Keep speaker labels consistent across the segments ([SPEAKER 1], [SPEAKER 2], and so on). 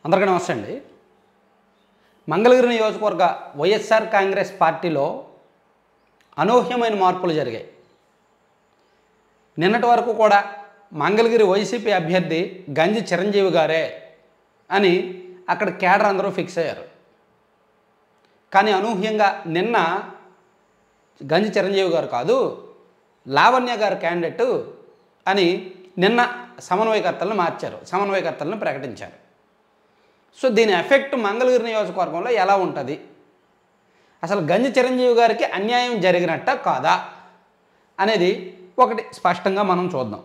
[SPEAKER 1] అందరికీ నమస్తే అండి. మంగళగిరి నియోజకవర్గ వైఎస్ఆర్ కాంగ్రెస్ పార్టీలో అనూహ్యమైన మార్పులు జరిగాయి. నిన్నటి వరకు కూడా మంగళగిరి వైసీపీ అభ్యర్థి గంజి చిరంజీవి గారే అని అక్కడ కేడర్ అందరూ ఫిక్స్ అయ్యారు. కానీ అనూహ్యంగా నిన్న గంజి చిరంజీవి గారు కాదు, లావణ్య గారు క్యాండిడేట్ అని నిన్న సమన్వయకర్తలను మార్చారు, సమన్వయకర్తలను ప్రకటించారు. సో దీని ఎఫెక్ట్ మంగళగిరి నియోజకవర్గంలో ఎలా ఉంటుంది, అసలు గంజి చిరంజీవి గారికి అన్యాయం జరిగినట్ట కాదా అనేది ఒకటి స్పష్టంగా మనం చూద్దాం.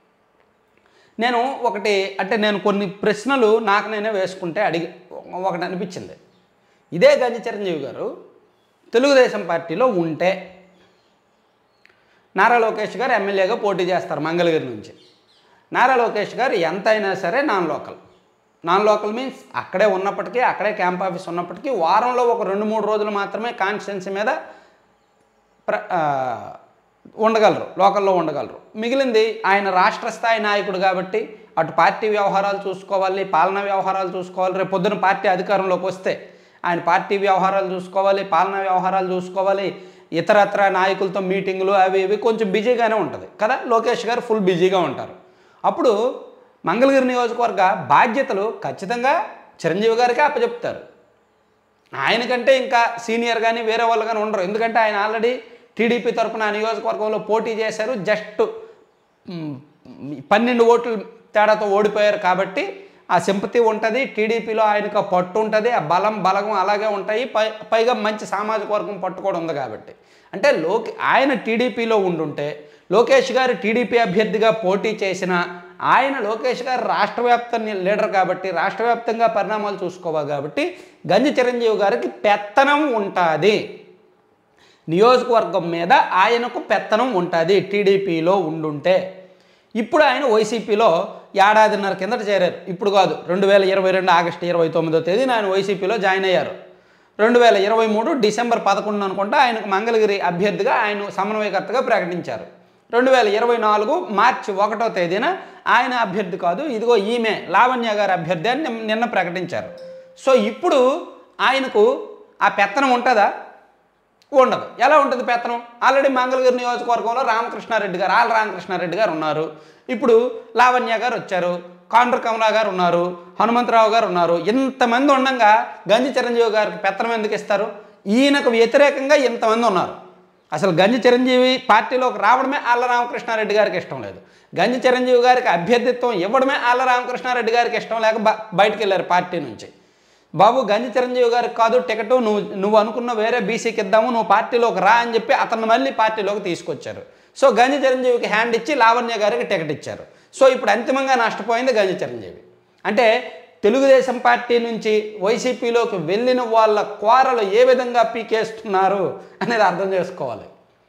[SPEAKER 1] నేను కొన్ని ప్రశ్నలు నాకు నేనే వేసుకుంటే ఒకటి అనిపించింది. ఇదే గంజి చిరంజీవి గారు తెలుగుదేశం పార్టీలో ఉంటే నారా లోకేష్ గారు ఎమ్మెల్యేగా పోటీ చేస్తారు మంగళగిరి నుంచి. నారా లోకేష్ గారు ఎంతైనా సరే నాన్ లోకల్ మీన్స్ అక్కడే ఉన్నప్పటికీ, అక్కడే క్యాంప్ ఆఫీస్ ఉన్నప్పటికీ వారంలో ఒక 2-3 రోజులు మాత్రమే కాన్స్టిట్యున్సీ మీద ఉండగలరు, లోకల్లో ఉండగలరు. మిగిలింది ఆయన రాష్ట్ర స్థాయి నాయకుడు కాబట్టి అటు పార్టీ వ్యవహారాలు చూసుకోవాలి, పాలనా వ్యవహారాలు చూసుకోవాలి. రేపు పొద్దున పార్టీ అధికారంలోకి వస్తే ఆయన పార్టీ వ్యవహారాలు చూసుకోవాలి, పాలనా వ్యవహారాలు చూసుకోవాలి, ఇతరత్ర నాయకులతో మీటింగులు అవి ఇవి కొంచెం బిజీగానే ఉంటుంది కదా. లోకేష్ గారు ఫుల్ బిజీగా ఉంటారు. అప్పుడు మంగళగిరి నియోజకవర్గ బాధ్యతలు ఖచ్చితంగా చిరంజీవి గారికి అప్పచెప్తారు. ఆయనకంటే ఇంకా సీనియర్ కానీ వేరే వాళ్ళు కానీ ఉండరు. ఎందుకంటే ఆయన ఆల్రెడీ టీడీపీ తరఫున ఆ నియోజకవర్గంలో పోటీ చేశారు, జస్ట్ 12 ఓట్లు తేడాతో ఓడిపోయారు. కాబట్టి ఆ సింపతి ఉంటుంది, టీడీపీలో ఆయనకు పట్టు ఉంటుంది, ఆ బలగం అలాగే ఉంటాయి. పైగా మంచి సామాజిక వర్గం పట్టు కూడా ఉంది. కాబట్టి అంటే ఆయన టీడీపీలో ఉండుంటే లోకేష్ గారు టీడీపీ అభ్యర్థిగా పోటీ చేసిన ఆయన లోకేష్ గారు రాష్ట్ర వ్యాప్త లీడర్ కాబట్టి రాష్ట్ర వ్యాప్తంగా పరిణామాలు చూసుకోవాలి. కాబట్టి గంజి చిరంజీవి గారికి పెత్తనం ఉంటుంది, నియోజకవర్గం మీద ఆయనకు పెత్తనం ఉంటుంది టీడీపీలో ఉండుంటే. ఇప్పుడు ఆయన వైసీపీలో ఏడాదిన్నర కిందట చేరారు. ఇప్పుడు కాదు, 2022 ఆగస్టు 29వ తేదీన ఆయన వైసీపీలో జాయిన్ అయ్యారు. 2023 డిసెంబర్ 11 అనుకుంటా ఆయనకు మంగళగిరి అభ్యర్థిగా ఆయన సమన్వయకర్తగా ప్రకటించారు. 2024 మార్చి 1వ తేదీన ఆయన అభ్యర్థి కాదు, ఇదిగో ఈమె లావణ్య గారి అభ్యర్థి అని నిన్న ప్రకటించారు. సో ఇప్పుడు ఆయనకు ఆ పెత్తనం ఉంటుందా? ఉండదు. ఎలా ఉంటుంది పెత్తనం? ఆల్రెడీ మంగళగిరి నియోజకవర్గంలో ఆళ్ళ రామకృష్ణారెడ్డి గారు ఉన్నారు. ఇప్పుడు లావణ్య గారు వచ్చారు, కాండ్ర కమలా గారు ఉన్నారు, హనుమంతరావు గారు ఉన్నారు. ఇంతమంది ఉండగా గంజి చిరంజీవి గారికి పెత్తనం ఎందుకు ఇస్తారు? ఈయనకు వ్యతిరేకంగా ఇంతమంది ఉన్నారు. అసలు గంజి చిరంజీవి పార్టీలోకి రావడమే ఆళ్ళ రామకృష్ణారెడ్డి గారికి ఇష్టం లేదు. గంజి చిరంజీవి గారికి అభ్యర్థిత్వం ఇవ్వడమే ఆళ్ళ రామకృష్ణారెడ్డి గారికి ఇష్టం లేక బయటికి వెళ్ళారు పార్టీ నుంచి. బాబు గంజి చిరంజీవి గారికి కాదు టికెట్, నువ్వు అనుకున్న వేరే బీసీకి ఇద్దాము, నువ్వు పార్టీలోకి రా అని చెప్పి అతను మళ్ళీ పార్టీలోకి తీసుకొచ్చారు. సో గంజి చిరంజీవికి హ్యాండ్ ఇచ్చి లావణ్య గారికి టికెట్ ఇచ్చారు. సో ఇప్పుడు అంతిమంగా నష్టపోయింది గంజి చిరంజీవి. అంటే తెలుగుదేశం పార్టీ నుంచి వైసీపీలోకి వెళ్ళిన వాళ్ళ కోరలు ఏ విధంగా పీకేస్తున్నారు అనేది అర్థం చేసుకోవాలి.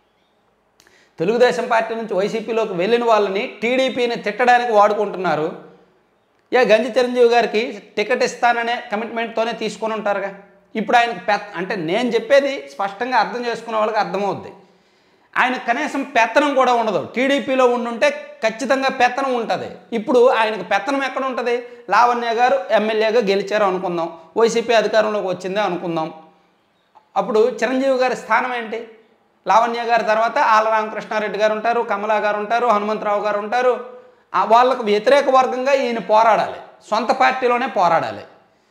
[SPEAKER 1] తెలుగుదేశం పార్టీ నుంచి వైసీపీలోకి వెళ్ళిన వాళ్ళని టీడీపీని తిట్టడానికి వాడుకుంటున్నారు. గంజి చిరంజీవి గారికి టికెట్ ఇస్తాననే కమిట్మెంట్తోనే తీసుకొని ఉంటారుగా. ఇప్పుడు ఆయనకు అంటే నేను చెప్పేది స్పష్టంగా అర్థం చేసుకునే వాళ్ళకి అర్థమవుద్ది. ఆయన కనీసం పెత్తనం కూడా ఉండదు. టీడీపీలో ఉండుంటే ఖచ్చితంగా పెత్తనం ఉంటుంది. ఇప్పుడు ఆయనకు పెత్తనం ఎక్కడ ఉంటుంది? లావణ్య గారు ఎమ్మెల్యేగా గెలిచారు అనుకుందాం, వైసీపీ అధికారంలోకి వచ్చిందే అనుకుందాం. అప్పుడు చిరంజీవి గారి స్థానం ఏంటి? లావణ్య గారి తర్వాత ఆళ్ళ రామకృష్ణారెడ్డి గారు ఉంటారు, కమలా గారు ఉంటారు, హనుమంతరావు గారు ఉంటారు. వాళ్ళకు వ్యతిరేక వర్గంగా ఈయన పోరాడాలి, సొంత పార్టీలోనే పోరాడాలి.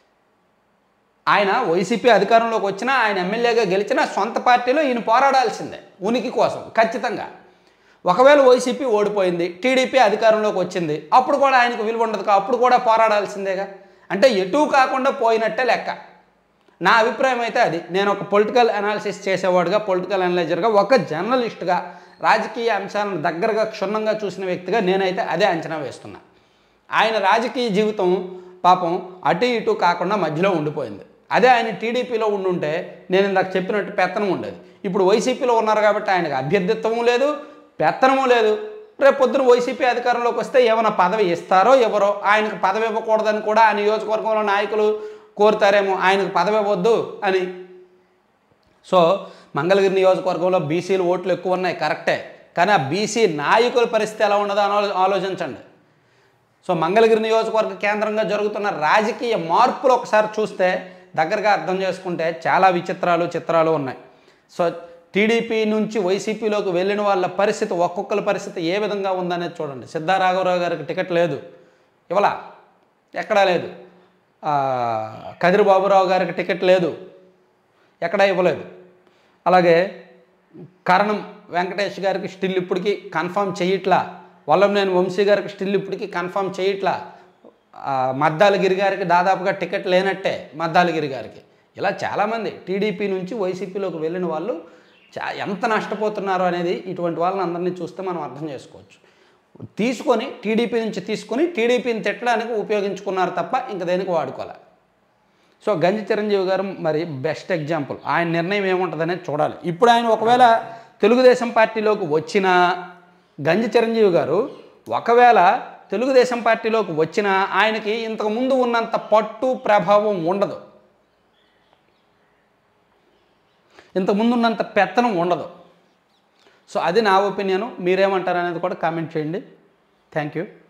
[SPEAKER 1] ఆయన వైసీపీ అధికారంలోకి వచ్చినా, ఆయన ఎమ్మెల్యేగా గెలిచినా సొంత పార్టీలో ఈయన పోరాడాల్సిందే ఉనికి కోసం ఖచ్చితంగా. ఒకవేళ వైసీపీ ఓడిపోయింది, టీడీపీ అధికారంలోకి వచ్చింది, అప్పుడు కూడా ఆయనకు విలువ ఉండదు, అప్పుడు కూడా పోరాడాల్సిందేగా. అంటే ఎటూ కాకుండా పోయినట్టే లెక్క. నా అభిప్రాయం అయితే అది. నేను ఒక పొలిటికల్ అనాలిసిస్ చేసేవాడుగా, పొలిటికల్ అనలైజర్గా, ఒక జర్నలిస్ట్గా, రాజకీయ అంశాలను దగ్గరగా క్షుణ్ణంగా చూసిన వ్యక్తిగా నేనైతే అదే అంచనా వేస్తున్నా. ఆయన రాజకీయ జీవితం పాపం అటు ఇటు కాకుండా మధ్యలో ఉండిపోయింది. అదే ఆయన టీడీపీలో ఉండుంటే నేను ఇందాక చెప్పినట్టు పెత్తనం ఉండేది. ఇప్పుడు వైసీపీలో ఉన్నారు కాబట్టి ఆయనకు అభ్యర్థిత్వము లేదు, పెత్తనము లేదు. రేపు పొద్దున వైసీపీ అధికారంలోకి వస్తే ఏమైనా పదవి ఇస్తారో ఎవరో, ఆయనకు పదవి ఇవ్వకూడదని కూడా ఆ నియోజకవర్గంలో నాయకులు కోరుతారేమో, ఆయనకు పదవి ఇవ్వద్దు అని. సో మంగళగిరి నియోజకవర్గంలో బీసీలు ఓట్లు ఎక్కువ ఉన్నాయి, కరెక్టే. కానీ ఆ బీసీ నాయకుల పరిస్థితి ఎలా ఉండదో ఆలోచించండి. సో మంగళగిరి నియోజకవర్గ కేంద్రంగా జరుగుతున్న రాజకీయ మార్పులు ఒకసారి చూస్తే దగ్గరగా అర్థం చేసుకుంటే చాలా చిత్రాలు ఉన్నాయి. సో టీడీపీ నుంచి వైసీపీలోకి వెళ్ళిన వాళ్ళ పరిస్థితి, ఒక్కొక్కరి పరిస్థితి ఏ విధంగా ఉందనేది చూడండి. సిద్ధారాఘవరావు గారికి టికెట్ లేదు, ఇవ్వలా, ఎక్కడా లేదు. కదిరిబాబురావు గారికి టికెట్ లేదు, ఎక్కడా ఇవ్వలేదు. అలాగే కరణం వెంకటేష్ గారికి స్టిల్ ఇప్పటికీ కన్ఫర్మ్ చేయట్లా. వల్లంనేని వంశీ గారికి స్టిల్ ఇప్పటికీ కన్ఫర్మ్ చేయట్లా. మద్దాలగిరి గారికి దాదాపుగా టికెట్ లేనట్టే, మద్దాలగిరి గారికి. ఇలా చాలామంది టీడీపీ నుంచి వైసీపీలోకి వెళ్ళిన వాళ్ళు ఎంత నష్టపోతున్నారో అనేది ఇటువంటి వాళ్ళని అందరినీ చూస్తే మనం అర్థం చేసుకోవచ్చు. టీడీపీ నుంచి తీసుకొని టీడీపీని తిట్టడానికి ఉపయోగించుకున్నారు తప్ప ఇంక దేనికి వాడుకోవాలి. సో గంజి చిరంజీవి గారు మరి బెస్ట్ ఎగ్జాంపుల్. ఆయన నిర్ణయం ఏముంటుందనేది చూడాలి. ఇప్పుడు ఆయన ఒకవేళ తెలుగుదేశం పార్టీలోకి వచ్చినా, గంజి చిరంజీవి గారు ఒకవేళ తెలుగుదేశం పార్టీలోకి వచ్చినా ఆయనకి ఇంతకుముందు ఉన్నంత పట్టు ప్రభావం ఉండదు, ఇంతకుముందు ఉన్నంత పెత్తనం ఉండదు. సో అది నా ఒపీనియను. మీరేమంటారు అనేది కూడా కామెంట్ చేయండి. Thank you.